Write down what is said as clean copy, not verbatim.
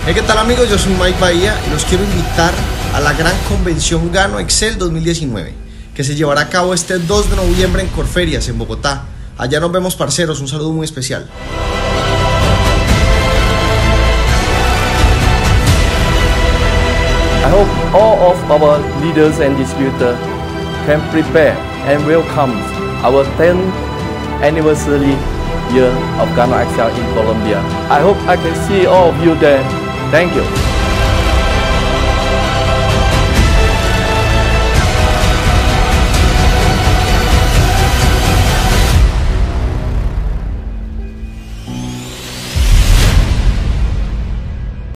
Hey, ¿qué tal amigos? Yo soy Mike Bahía y los quiero invitar a la gran convención Gano Excel 2019 que se llevará a cabo este 2 de noviembre en Corferias, en Bogotá. Allá nos vemos, parceros, un saludo muy especial. I hope all of our leaders and distributors can prepare and welcome our 10th anniversary year of Gano Excel in Colombia. I hope I can see all of you there. Thank you.